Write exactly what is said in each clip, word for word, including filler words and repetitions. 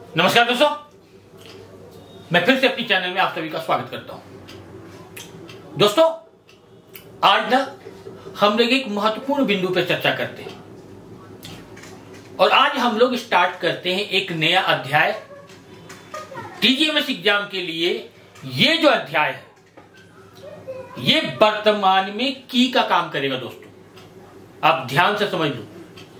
नमस्कार दोस्तों, मैं फिर से अपनी चैनल में आप सभी का स्वागत करता हूं। दोस्तों, आज ना हम लोग एक महत्वपूर्ण बिंदु पर चर्चा करते हैं और आज हम लोग स्टार्ट करते हैं एक नया अध्याय टीजीएमएस एग्जाम के लिए। ये जो अध्याय है ये वर्तमान में की का काम करेगा। दोस्तों, आप ध्यान से समझ लो,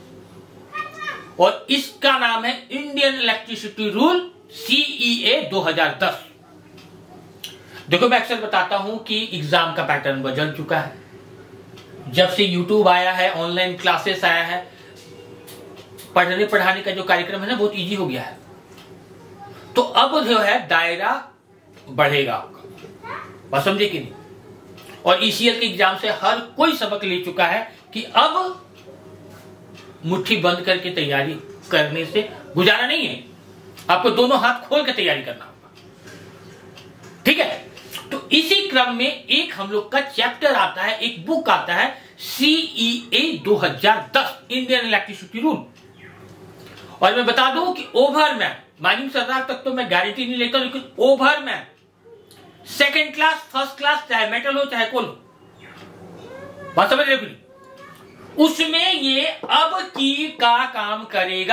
और इसका नाम है इंडियन इलेक्ट्रिसिटी रूल सीईए दो हज़ार दस। देखो, मैं अक्सर बताता हूं कि एग्जाम का पैटर्न बदल चुका है। जब से यूट्यूब आया है, ऑनलाइन क्लासेस आया है, पढ़ने पढ़ाने का जो कार्यक्रम है ना बहुत इजी हो गया है। तो अब जो है दायरा बढ़ेगा आपका, बस समझे कि नहीं। और ईसीएल के एग्जाम से हर कोई सबक ले चुका है कि अब मुट्ठी बंद करके तैयारी करने से गुजारा नहीं है, आपको दोनों हाथ खोल के तैयारी करना होगा। ठीक है, तो इसी क्रम में एक हम लोग का चैप्टर आता है, एक बुक आता है सीईए दो हज़ार दस, इंडियन इलेक्ट्रिसिटी रूल। और मैं बता दूं कि ओवरमैन, माइनिंग सरदार तक तो मैं गारंटी नहीं लेता, लेकिन overman second class, first class, चाहे मेटल हो चाहे कोल हो, बात समझ रहे हो, उसमें ये अब की का काम करेगा।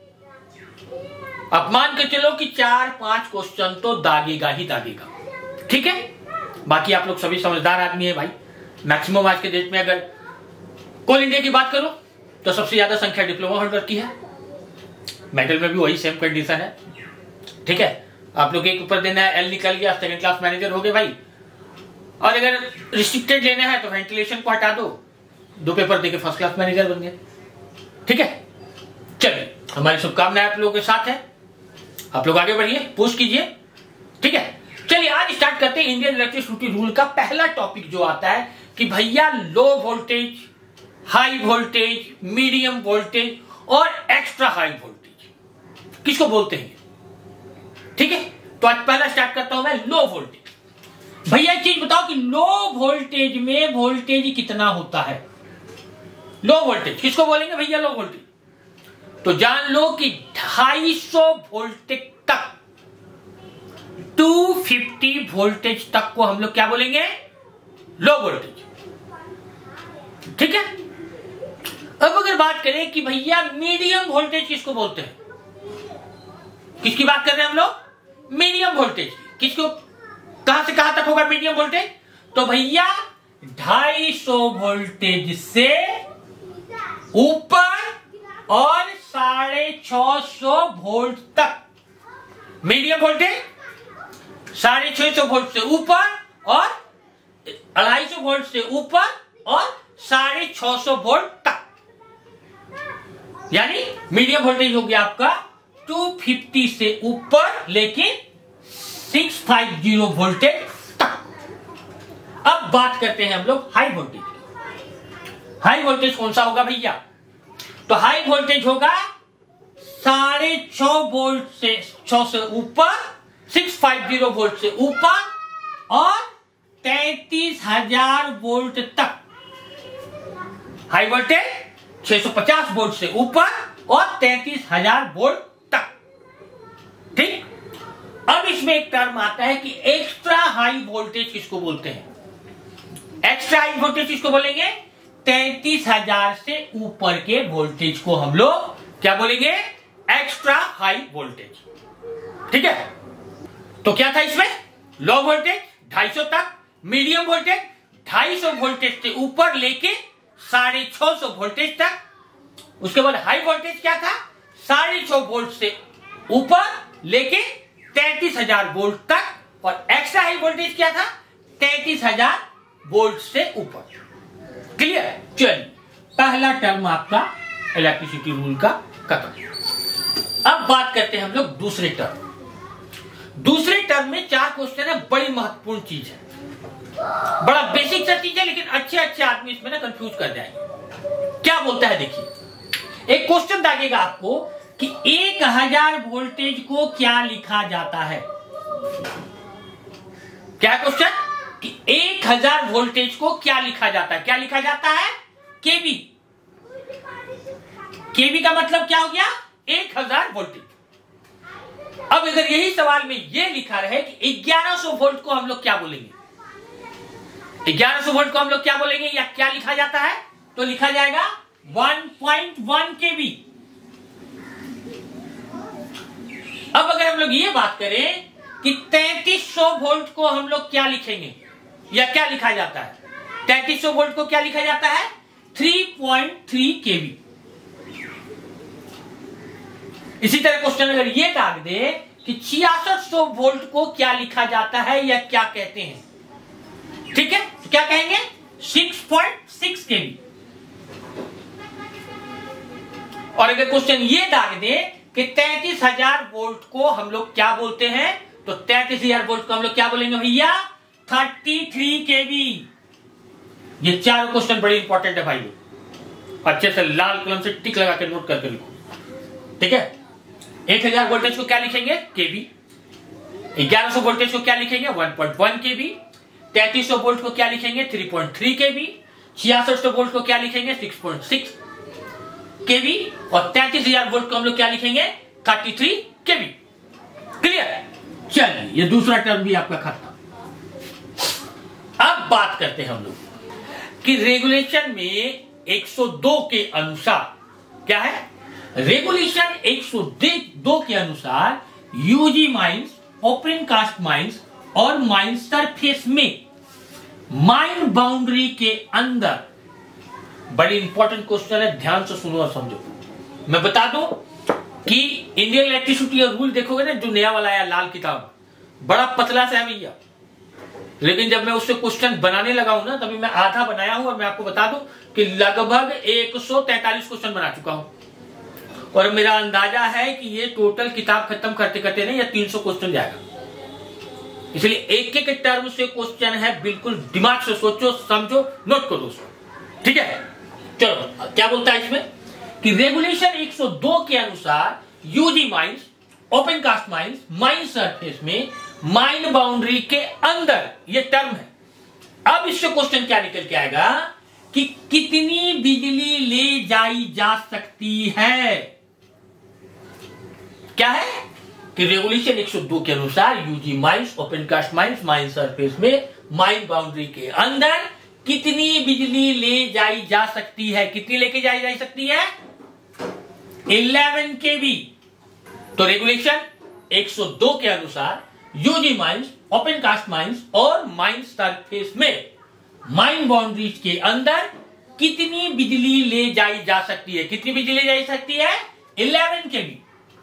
अब मान के चलो कि चार पांच क्वेश्चन तो दागेगा ही दागेगा। ठीक है, बाकी आप लोग सभी समझदार आदमी है भाई। मैक्सिमम आज के डेट में अगर कोल इंडिया की बात करो तो सबसे ज्यादा संख्या डिप्लोमा होल्डर की है, मेटल में भी वही सेम कंडीशन है। ठीक है, आप लोग एक ऊपर देना है, एल निकल गया, सेकंड क्लास मैनेजर हो गए भाई। और अगर रिस्ट्रिक्टेड लेना है तो वेंटिलेशन को हटा दो, दो पेपर देके फर्स्ट क्लास मैनेजर बन गए। ठीक है, चलिए, हमारी शुभकामनाएं आप लोगों के साथ है। आप लोग आगे बढ़िए, पोस्ट कीजिए। ठीक है, चलिए आज स्टार्ट करते हैं इंडियन इलेक्ट्रिसिटी रूल का पहला टॉपिक जो आता है कि भैया low voltage, high voltage, medium voltage और एक्स्ट्रा हाई वोल्टेज किसको बोलते हैं। ठीक है, तो आज पहला स्टार्ट करता हूं मैं लो वोल्टेज। भैया एक चीज बताओ कि लो वोल्टेज में वोल्टेज कितना होता है। लो वोल्टेज किसको बोलेंगे भैया, लो वोल्टेज। तो जान लो कि ढाई सौ वोल्टेज तक, दो सौ पचास वोल्टेज तक को हम लोग क्या बोलेंगे, लो वोल्टेज। ठीक है, अब अगर बात करें कि भैया मीडियम वोल्टेज किसको बोलते हैं, किसकी बात कर रहे हैं हम लोग, मीडियम वोल्टेज। किसको, कहां से कहां तक होगा मीडियम वोल्टेज, तो भैया ढाई सौ वोल्टेज से ऊपर और साढ़े छह सौ वोल्ट तक मीडियम वोल्टेज। साढ़े छह सौ वोल्ट से ऊपर और अढ़ाई सौ वोल्ट से ऊपर और साढ़े छह सौ वोल्ट तक, यानी मीडियम वोल्टेज हो गया आपका दो सौ पचास से ऊपर लेकिन छह सौ पचास वोल्टेज तक। अब बात करते हैं हम लोग हाई वोल्टेज। हाई वोल्टेज कौन सा होगा भैया, तो हाई वोल्टेज होगा साढ़े छह वोल्ट से छह से ऊपर, छह सौ पचास वोल्ट से ऊपर और तैतीस हजार वोल्ट तक। हाई वोल्टेज छह सौ पचास वोल्ट से ऊपर और तैतीस हजार वोल्ट तक। ठीक, अब इसमें एक टर्म आता है कि एक्स्ट्रा हाई वोल्टेज किसको बोलते हैं। एक्स्ट्रा हाई वोल्टेज किसको बोलेंगे, तैतीस हजार से ऊपर के वोल्टेज को हम लोग क्या बोलेंगे, एक्स्ट्रा हाई वोल्टेज। ठीक है, तो क्या था इसमें, लो वोल्टेज ढाई सौ तक, मीडियम वोल्टेज ढाई सौ वोल्टेज से ऊपर लेके साढ़े छह सौ वोल्टेज तक। उसके बाद हाई वोल्टेज क्या था, साढ़े छह वोल्ट से ऊपर लेके तैतीस हजार वोल्ट तक। और एक्स्ट्रा हाई वोल्टेज क्या था, तैतीस हजार वोल्ट से ऊपर। क्लियर है, चलिए पहला टर्म आपका इलेक्ट्रिसिटी रूल का खत्म। अब बात करते हैं हम लोग दूसरे टर्म। दूसरे टर्म में चार क्वेश्चन है, बड़ी महत्वपूर्ण चीज है, बड़ा बेसिक सा चीज है, लेकिन अच्छे अच्छे आदमी इसमें ना कंफ्यूज कर जाएंगे। क्या बोलता है देखिए, एक क्वेश्चन दागेगा आपको कि एक हजार वोल्टेज को क्या लिखा जाता है। क्या क्वेश्चन, कि एक हजार वोल्टेज को क्या लिखा जाता है, क्या लिखा जाता है, केवी। केवी का मतलब क्या हो गया, एक हजार वोल्टेज। अगर यही सवाल में ये लिखा रहे कि ग्यारह सौ वोल्ट को हम लोग क्या बोलेंगे, ग्यारह सौ वोल्ट को हम लोग क्या बोलेंगे या क्या लिखा जाता है, तो लिखा जाएगा वन पॉइंट वन केवी। अब अगर हम लोग ये बात करें कि तैंतीस सौ वोल्ट को हम लोग क्या लिखेंगे या क्या लिखा जाता है, तैंतीस सौ वोल्ट को क्या लिखा जाता है, थ्री पॉइंट थ्री केवी। इसी तरह क्वेश्चन अगर ये दाग दे कि छियासठ सौ वोल्ट को क्या लिखा जाता है या क्या कहते हैं, ठीक है, तो क्या कहेंगे, सिक्स पॉइंट सिक्स केवी। और अगर क्वेश्चन ये दाग दे कि तैंतीस हजार वोल्ट को हम लोग क्या बोलते हैं, तो तैंतीस हजार वोल्ट को हम लोग क्या बोलेंगे भैया, थर्टी थ्री केवी। ये चारों क्वेश्चन बड़े इंपॉर्टेंट है भाई, अच्छे से लाल कलम से टिक लगा के नोट करके लिखो, ठीक है। एक हजार वोल्टेज को क्या लिखेंगे, केवी। ग्यारह सौ वोल्टेज को क्या लिखेंगे, वन पॉइंट वन केवी। तैंतीस सौ वोल्ट को क्या लिखेंगे, थ्री पॉइंट थ्री केवी। छियासठ सौ वोल्ट को क्या लिखेंगे, सिक्स पॉइंट सिक्स केवी। और तैंतीस हजार वोल्ट को हम लोग क्या लिखेंगे, थर्टी थ्री केवी। क्लियर। चलिए ये दूसरा टर्म भी आपका खत्म। अब बात करते हैं हम लोग कि रेगुलेशन में एक सौ दो के अनुसार क्या है, रेगुलेशन एक सौ दो के अनुसार UG mines, open cast mines और माइन सरफेस में माइन बाउंड्री के अंदर, बड़ी इंपॉर्टेंट क्वेश्चन है, ध्यान से सुनो और समझो। मैं बता दूं कि इंडियन इलेक्ट्रिसिटी रूल देखोगे ना, जो नया वाला आया लाल किताब, बड़ा पतला सा है भैया, लेकिन जब मैं उससे क्वेश्चन बनाने लगा हूं ना, तभी मैं आधा बनाया हूं। और मैं आपको बता दूं कि लगभग एक सौ तैंतालीस क्वेश्चन बना चुका हूं, और मेरा अंदाजा है कि ये टोटल किताब खत्म करते करते नहीं, या तीन सौ क्वेश्चन जाएगा। इसलिए एक एक टर्म से क्वेश्चन है, बिल्कुल दिमाग से सोचो, समझो, नोट करो उसको, ठीक है। चलो क्या बोलता है इसमें कि रेगुलेशन एक सौ दो के अनुसार UG mines, open cast mines, mine surface में माइन बाउंड्री के अंदर, ये टर्म है। अब इससे क्वेश्चन क्या निकल के आएगा कि कितनी बिजली ले जाई जा सकती है। क्या है कि रेगुलेशन एक सौ दो के अनुसार UG mines, open cast mines, mine surface में माइन बाउंड्री के अंदर कितनी बिजली ले जाई जा सकती है। कितनी लेके जाई जा सकती है, इलेवन केवी। तो रेगुलेशन एक सौ दो के अनुसार UG mines, open cast mines और माइन सरफेस में माइन बाउंड्रीज के अंदर कितनी बिजली ले जाई जा सकती है। कितनी बिजली ले जाई सकती है, इलेवन केवी।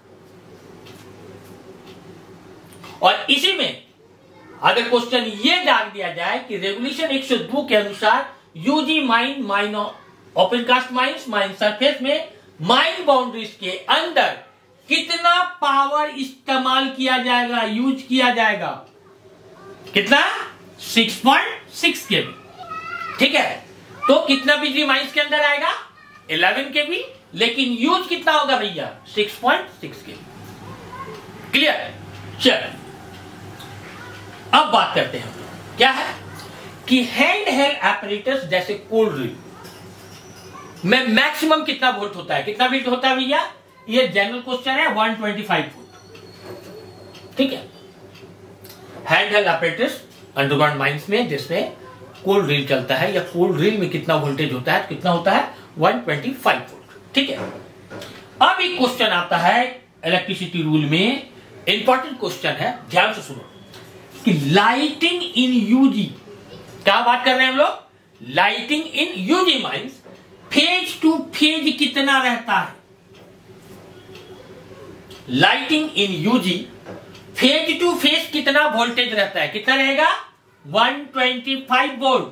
और इसी में अगर क्वेश्चन ये डाल दिया जाए कि रेगुलेशन एक सौ दो के अनुसार UG mine, mine open cast mines, mine surface में माइन बाउंड्रीज के अंदर कितना पावर इस्तेमाल किया जाएगा, यूज किया जाएगा, कितना, सिक्स पॉइंट सिक्स केवी, ठीक है। तो कितना बिजली माइंस के अंदर आएगा, इलेवन केवी, लेकिन यूज कितना होगा भैया, six point six KV. Clear. चलो अब बात करते हैं क्या है कि हैंड हेल्ड एपरेटस जैसे कोल्ड ड्रिल में मैक्सिमम कितना वोल्ट होता है, कितना वोल्ट होता है भैया, ये जनरल क्वेश्चन है, वन ट्वेंटी फाइव वोल्ट, ठीक है। Hand held apparatus underground mines में जिसमें कोल्ड ड्रिल चलता है, या कोल्ड ड्रिल में कितना वोल्टेज होता है, कितना होता है, वन ट्वेंटी फाइव वोल्ट, ठीक है। अब एक क्वेश्चन आता है इलेक्ट्रिसिटी रूल में, इंपॉर्टेंट क्वेश्चन है, ध्यान से सुनो कि लाइटिंग इन यूजी, क्या बात कर रहे हैं हम लोग, lighting in UG mines phase to phase कितना रहता है। Lighting in UG phase to phase कितना वोल्टेज रहता है, कितना रहेगा, वन ट्वेंटी फाइव वोल्ट।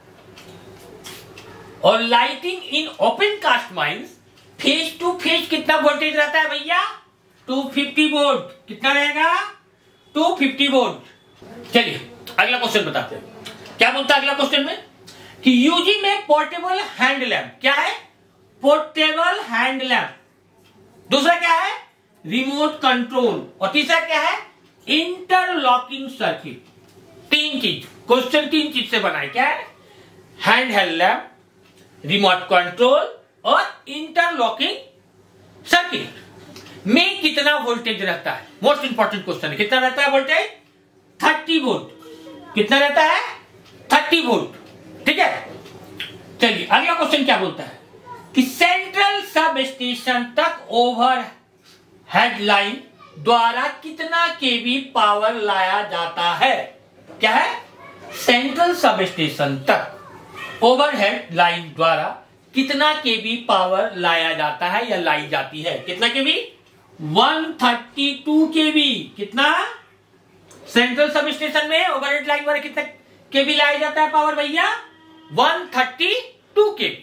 और lighting in open cast mines phase to phase कितना वोल्टेज रहता है भैया, टू फिफ्टी वोल्ट, कितना रहेगा, टू फिफ्टी वोल्ट। चलिए अगला क्वेश्चन बताते हैं, क्या बोलता है अगला क्वेश्चन में कि यूजी में पोर्टेबल हैंड लैम्प, क्या है, पोर्टेबल हैंड लैम्प। दूसरा क्या है, रिमोट कंट्रोल। और तीसरा क्या है, इंटरलॉकिंग सर्किट। तीन चीज, क्वेश्चन तीन चीज से बना है, क्या है, hand held lamp, remote control और इंटरलॉकिंग सर्किट। में कितना वोल्टेज रहता है? मोस्ट इंपॉर्टेंट क्वेश्चन है। कितना रहता है वोल्टेज? Thirty volt. कितना रहता है? Thirty volt. ठीक है, चलिए अगला क्वेश्चन क्या बोलता है कि सेंट्रल सब स्टेशन तक ओवर हेड लाइन द्वारा कितना केवी पावर लाया जाता है? क्या है? सेंट्रल सब स्टेशन तक ओवरहेड लाइन द्वारा कितना केवी पावर लाया जाता है या लाई जाती है? कितना KV? One thirty two KV. कितना? सेंट्रल सब स्टेशन में ओवरहेड लाइन द्वारा कितना केवी लाया जाता है पावर भैया? One thirty two KV.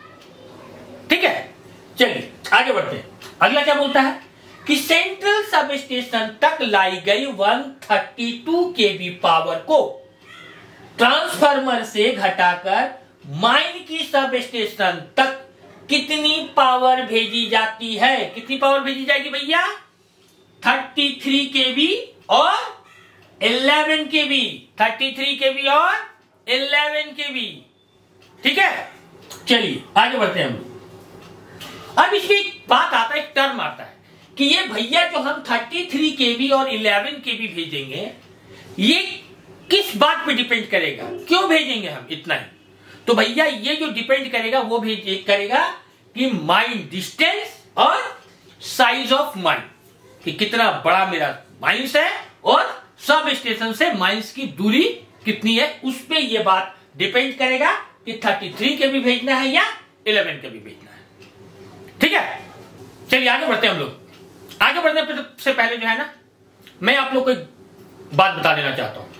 ठीक है, चलिए आगे बढ़ते हैं। अगला क्या बोलता है कि सेंट्रल सब स्टेशन तक लाई गई one thirty two KV power को ट्रांसफार्मर से घटाकर माइन की सब स्टेशन तक कितनी पावर भेजी जाती है? कितनी पावर भेजी जाएगी भैया? थर्टी थ्री केवी और eleven KV. Thirty three KV और इलेवन केवी। ठीक है, चलिए आगे बढ़ते हैं हम लोग। अब इसमें एक बात आता है, एक टर्म आता है कि ये भैया जो हम थर्टी थ्री केवी और इलेवन केवी भेजेंगे, ये किस बात पे डिपेंड करेगा? क्यों भेजेंगे हम इतना ही? तो भैया ये जो डिपेंड करेगा वो भेज करेगा कि माइन डिस्टेंस और साइज ऑफ माइन, कि कितना बड़ा मेरा माइंस है और सब स्टेशन से माइंस की दूरी कितनी है, उस पे ये बात डिपेंड करेगा कि थर्टी थ्री के भी भेजना है या इलेवन के भी भेजना है। ठीक है, चलिए आगे बढ़ते हैं हम लोग। आगे बढ़ने से पहले जो है ना, मैं आप लोग को एक बात बता देना चाहता हूं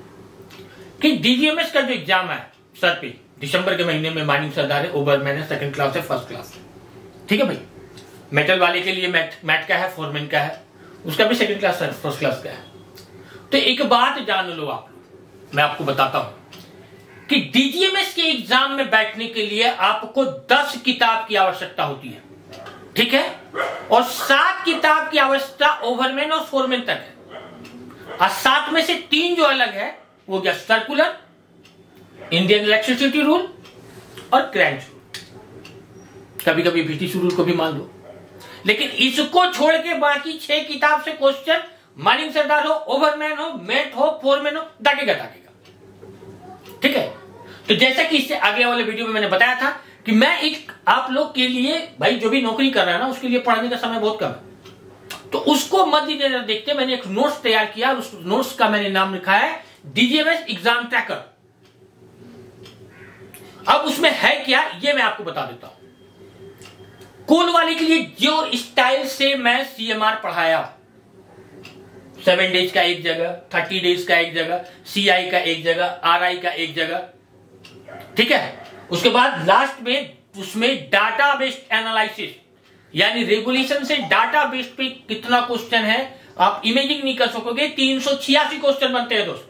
कि डीजीएमएस का जो एग्जाम है सर पे दिसंबर के महीने में माइनिंग सरदार है, ओवरमैन है, सेकंड क्लास है, फर्स्ट क्लास है। ठीक है भाई, मेटल वाले के लिए मैट मैट का है, फोरमैन का है, उसका भी सेकंड क्लास है, फर्स्ट क्लास का है। तो एक बात जान लो आप लोग, मैं आपको बताता हूं कि डीजीएमएस के एग्जाम में बैठने के लिए आपको दस किताब की आवश्यकता होती है। ठीक है, और सात किताब की आवश्यकता ओवरमैन और फोरमैन तक है, और सात में से तीन जो अलग है वो क्या? सर्कुलर, इंडियन इलेक्ट्रिसिटी रूल और क्रैंच रूल, कभी कभी बीटीसी रूल को भी मान लो। लेकिन इसको छोड़ के बाकी छह किताब से क्वेश्चन माइनिंग सरदार हो, ओवरमैन हो, मेट हो, फोरमैन हो, दागेगा दागेगा। ठीक है, तो जैसा कि इससे आगे वाले वीडियो में मैंने बताया था कि मैं एक आप लोग के लिए, भाई जो भी नौकरी कर रहा है ना, उसके लिए पढ़ने का समय बहुत कम है, तो उसको मद्देनजर देखते मैंने एक नोट्स तैयार किया, उस नोट्स का मैंने नाम लिखा है डीजीएमएस एग्जाम ट्रैकर। अब उसमें है क्या ये मैं आपको बता देता हूं। कोल वाले के लिए जो स्टाइल से मैं सीएमआर पढ़ाया, सेवन डेज का एक जगह, थर्टी डेज का एक जगह, सीआई का एक जगह, आरआई का एक जगह। ठीक है, उसके बाद लास्ट में उसमें डाटा बेस्ड एनालिसिस, यानी रेगुलेशन से डाटा बेस्ड पे कितना क्वेश्चन है आप इमेजिंग नहीं कर सकोगे। तीन सौ छियासी क्वेश्चन बनते हैं दोस्तों।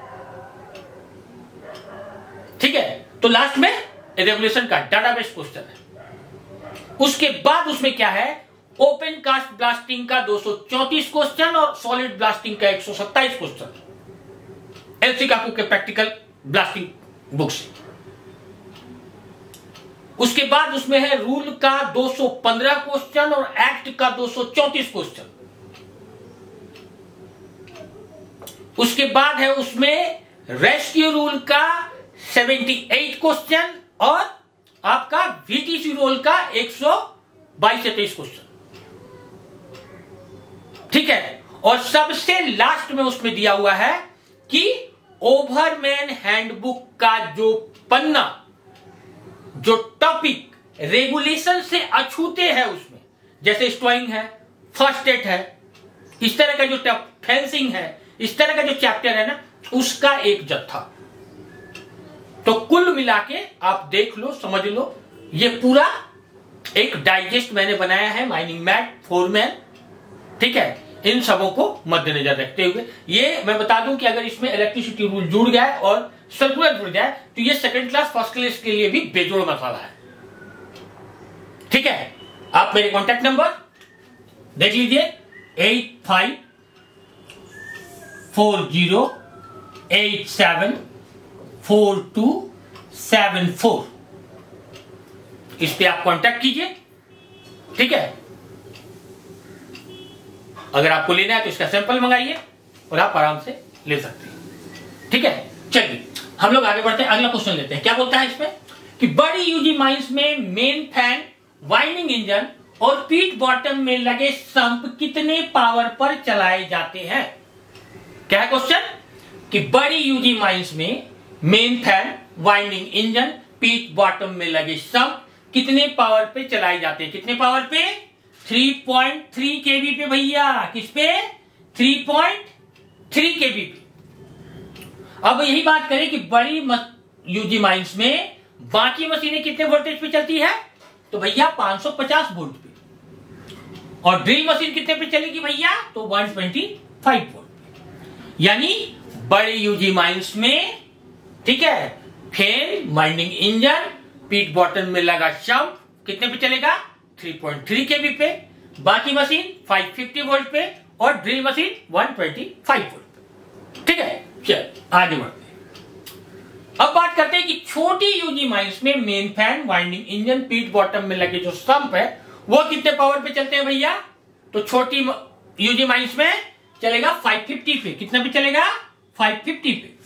ठीक है, तो लास्ट में रेगुलेशन का डाटा बेस्ड क्वेश्चन है। उसके बाद उसमें क्या है? ओपन कास्ट ब्लास्टिंग का दो सौ चौंतीस क्वेश्चन और सॉलिड ब्लास्टिंग का एक सौ सत्ताईस क्वेश्चन, एलसी काकू के प्रैक्टिकल ब्लास्टिंग बुक से। उसके बाद उसमें है रूल का दो सौ पंद्रह क्वेश्चन और एक्ट का दो सौ चौंतीस क्वेश्चन। उसके बाद है उसमें रेस्क्यू रूल का अठहत्तर क्वेश्चन और आपका वीटीसी रूल का एक सौ बाईस से तेईस क्वेश्चन। ठीक है, और सबसे लास्ट में उसमें दिया हुआ है कि ओवरमैन हैंडबुक का जो पन्ना, जो टॉपिक रेगुलेशन से अछूते हैं उसमें, जैसे स्टोइंग है, फर्स्ट एड है, इस तरह का जो फेंसिंग है, इस तरह का जो चैप्टर है ना, उसका एक जत्था। तो कुल मिला के आप देख लो, समझ लो, ये पूरा एक डाइजेस्ट मैंने बनाया है माइनिंग मैट, फोरमैन। ठीक है, इन सबों को मद्देनजर रखते हुए ये मैं बता दूं कि अगर इसमें इलेक्ट्रिसिटी रूल जुड़ जाए और सर्कुलर जुड़ जाए तो ये सेकंड क्लास फर्स्ट क्लास के लिए भी बेजोड़ मसाला है। ठीक है, आप मेरे कॉन्टैक्ट नंबर देख लीजिए, eight five four zero eight seven four two seven four, इस पे आप कांटेक्ट कीजिए। ठीक है, अगर आपको लेना है तो इसका सैंपल मंगाइए और आप आराम से ले सकते हैं। ठीक है, चलिए हम लोग आगे बढ़ते हैं, अगला क्वेश्चन लेते हैं। क्या बोलता है इसमें कि बड़ी यूजी माइंस में मेन फैन, वाइंडिंग इंजन और पीट बॉटम में लगे संप कितने पावर पर चलाए जाते हैं? क्या है क्वेश्चन कि बड़ी यूजी माइंस में main fan, winding engine, pit bottom में लगे संप कितने पावर पे चलाए जाते हैं? कितने पावर पे? थ्री पॉइंट थ्री केवी पे भैया। किस पे? थ्री पॉइंट थ्री केवी पे। अब यही बात करें कि बड़ी यूजी माइंस में बाकी मशीनें कितने वोल्टेज पे चलती है? तो भैया पाँच सौ पचास वोल्ट पे। और ड्रिल मशीन कितने पे चलेगी भैया? तो एक सौ पच्चीस वोल्ट पे। यानी बड़ी यूजी माइंस में, ठीक है, fan, winding engine, pit bottom में लगा शंप कितने पे चलेगा? थ्री पॉइंट थ्री केवी पे। बाकी मशीन पाँच सौ पचास वोल्ट पे और ड्रिल मशीन एक सौ पच्चीस वोल्ट पे। ठीक है, चल आगे बढ़ते हैं। अब बात करते हैं कि छोटी यूजी माइंस में main fan, winding engine, pit bottom में लगे जो संप है वो कितने पावर पे चलते हैं भैया? तो छोटी यूजी माइंस में चलेगा पाँच सौ पचास पे। कितने पे चलेगा? पाँच सौ पचास पे।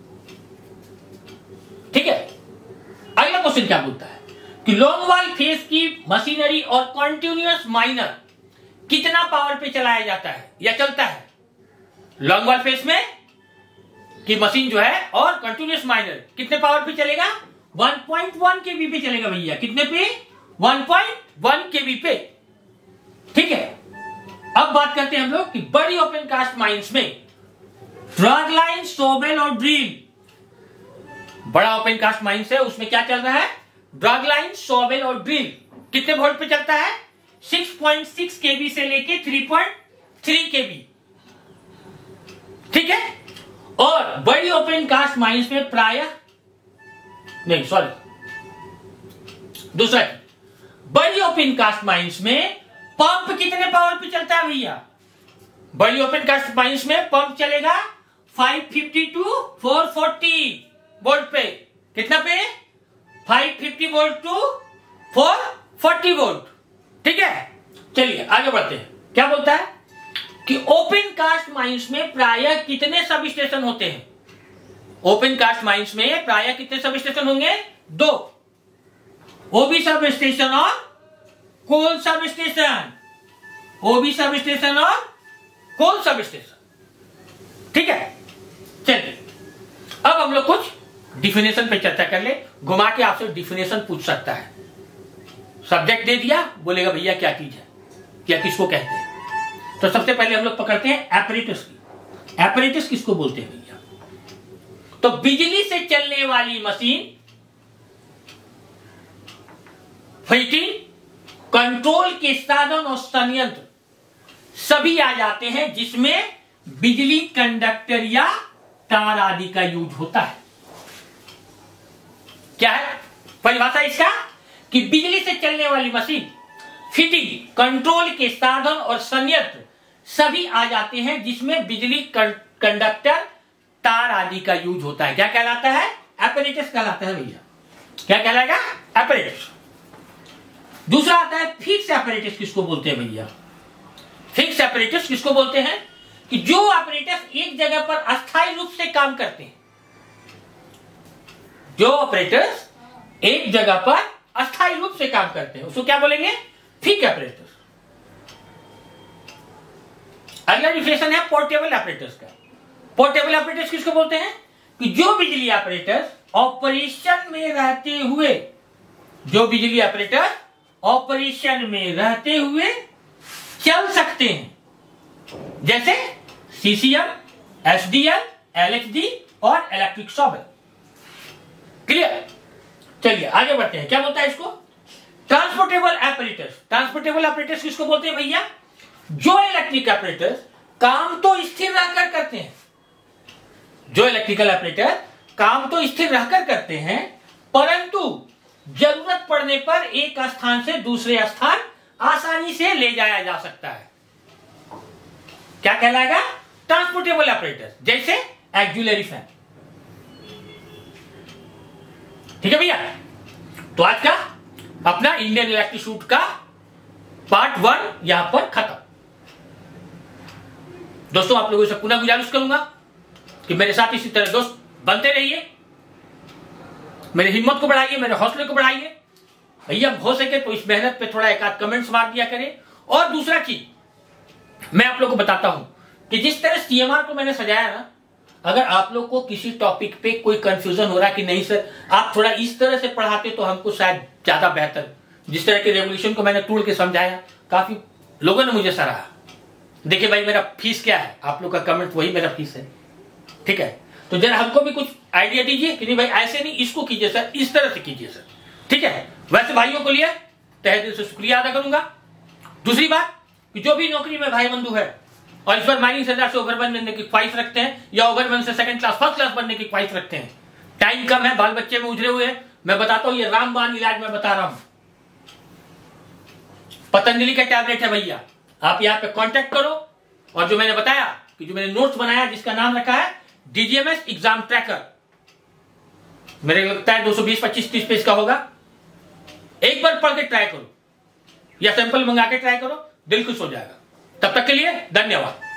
ठीक है, अगला क्वेश्चन क्या बोलता है कि लॉन्ग वॉल फेस की मशीनरी और कॉन्टिन्यूअस माइनर कितना पावर पे चलाया जाता है या चलता है? लॉन्ग वॉल फेस में की मशीन जो है और कंटिन्यूअस माइनर कितने पावर पे चलेगा? वन पॉइंट वन केवी पे चलेगा भैया। कितने पे? वन पॉइंट वन केवी पे। ठीक है, अब बात करते हैं हम लोग कि बड़ी ओपन कास्ट माइंस में ड्रग लाइन, शोवेल और ड्रिल। बड़ा ओपन कास्ट माइंस है, उसमें क्या चल रहा है? ड्रग लाइन, शोवेल और ड्रिल कितने वोल्ट पे चलता है? सिक्स पॉइंट सिक्स केवी से लेके थ्री पॉइंट थ्री केवी। ठीक है, और बड़ी ओपन कास्ट माइंस में प्राय नहीं सॉरी दूसरा, बड़ी ओपन कास्ट माइंस में पंप कितने पावर पे चलता है भैया? बड़ी ओपन कास्ट माइंस में पंप चलेगा पाँच सौ पचास टू चार सौ चालीस वोल्ट पे। कितना पे? पाँच सौ पचास वोल्ट टू चार सौ चालीस वोल्ट। ठीक है, चलिए आगे बढ़ते हैं। क्या बोलता है कि ओपन कास्ट माइंस में प्रायः कितने सब स्टेशन होते हैं? ओपन कास्ट माइंस में प्रायः कितने सब स्टेशन होंगे? दो, ओबी सब स्टेशन और कोल सब स्टेशन। ओबी सब स्टेशन और कोल सब स्टेशन। ठीक है, चलिए अब हम लोग कुछ डिफिनेशन पे चर्चा कर ले। घुमा के आपसे डिफिनेशन पूछ सकता है। सब्जेक्ट दे दिया, बोलेगा भैया क्या चीज है, क्या किसको कहते हैं। तो सबसे पहले हम लोग पकड़ते हैं एपरेटस की। एपरेटस किसको बोलते हैं भैया? तो बिजली से चलने वाली मशीन, फिटिंग, कंट्रोल के साधन और संयंत्र सभी आ जाते हैं जिसमें बिजली, कंडक्टर या तार आदि का यूज होता है। क्या है परिभाषा इसका? कि बिजली से चलने वाली मशीन, फिटिंग, कंट्रोल के साधन और संयंत्र सभी आ जाते हैं जिसमें बिजली, कंडक्टर, तार आदि का यूज होता है। क्या कहलाता है? एपरेटस कहलाता है भैया। क्या कहलाएगा? एपरेटस। दूसरा आता है फिक्स एपरेटस। किसको बोलते हैं भैया? फिक्स एपरेटस किसको बोलते हैं? कि जो ऑपरेटर्स एक जगह पर अस्थायी रूप से काम करते हैं। जो ऑपरेटर्स एक जगह पर अस्थायी रूप से काम करते हैं उसको क्या बोलेंगे? Fix operators. अगला डिफिनेशन है पोर्टेबल ऑपरेटर्स का। पोर्टेबल ऑपरेटर्स किसको बोलते हैं? कि जो बिजली ऑपरेटर्स ऑपरेशन में रहते हुए, जो बिजली ऑपरेटर ऑपरेशन में रहते हुए चल सकते हैं, जैसे सीसीएम, एसडीएल, एलएचडी और इलेक्ट्रिक शॉवेल। क्लियर? चलिए आगे बढ़ते हैं। क्या बोलता है इसको? Transportable operators. ट्रांसपोर्टेबल ऑपरेटर्स किसको बोलते हैं भैया? जो इलेक्ट्रिक ऑपरेटर्स काम तो स्थिर रहकर करते हैं, जो इलेक्ट्रिकल ऑपरेटर काम तो स्थिर रहकर करते हैं, परंतु जरूरत पड़ने पर एक स्थान से दूसरे स्थान आसानी से ले जाया जा सकता है। क्या कहलाएगा? Transportable operator. जैसे एक्जुलरी फैन। ठीक है भैया? तो आज का अपना इंडियन इलेक्ट्रिक सूट का पार्ट वन यहां पर खत्म। दोस्तों आप लोगों से पुनः गुजारिश करूंगा कि मेरे साथ इसी तरह दोस्त बनते रहिए, मेरी हिम्मत को बढ़ाइए, मेरे हौसले को बढ़ाइए। भैया हो सके तो इस मेहनत पे थोड़ा एक आध कमेंट्स मार दिया करें। और दूसरा चीज मैं आप लोगों को बताता हूं कि जिस तरह सीएमआर को मैंने सजाया ना, अगर आप लोग को किसी टॉपिक पे कोई कंफ्यूजन हो रहा है कि नहीं सर आप थोड़ा इस तरह से पढ़ाते तो हमको शायद ज्यादा बेहतर, जिस तरह के रेवोल्यूशन को मैंने तोड़ के समझाया, काफी लोगों ने मुझे सराहा। देखिए भाई मेरा फीस क्या है, आप लोग का कमेंट वही मेरा फीस है, ठीक है। तो जरा हमको भी कुछ आइडिया दीजिए कि नहीं भाई ऐसे नहीं इसको कीजिए सर, इस तरह से कीजिए सर, ठीक है। वैसे भाइयों को लिए तहे दिल से शुक्रिया अदा करूंगा। दूसरी बात कि जो भी नौकरी में भाई बंधु है और इस बार माइनिंग सेंटर से ओवरवन बनने की ख्वाहिश रखते हैं या ओवरवन से सेकंड क्लास फर्स्ट क्लास बनने की ख्वाहिश रखते हैं, टाइम कम है, बाल बच्चे में उजरे हुए हैं, मैं बताता हूं ये रामबाण इलाज मैं बता रहा हूं। पतंजलि का टैबलेट है भैया, आप यहां पे कांटेक्ट करो और जो मैंने बताया कि जो मैंने नोट्स बनाया जिसका नाम रखा है डीजीएमएस एग्जाम ट्रैकर, मेरे लगता है दो सौ बीस पच्चीस तीस पेज का होगा, एक बार पढ़ के ट्राई करो या सैंपल मंगा के ट्राई करो, दिल खुश हो जाएगा। तब तक के लिए धन्यवाद।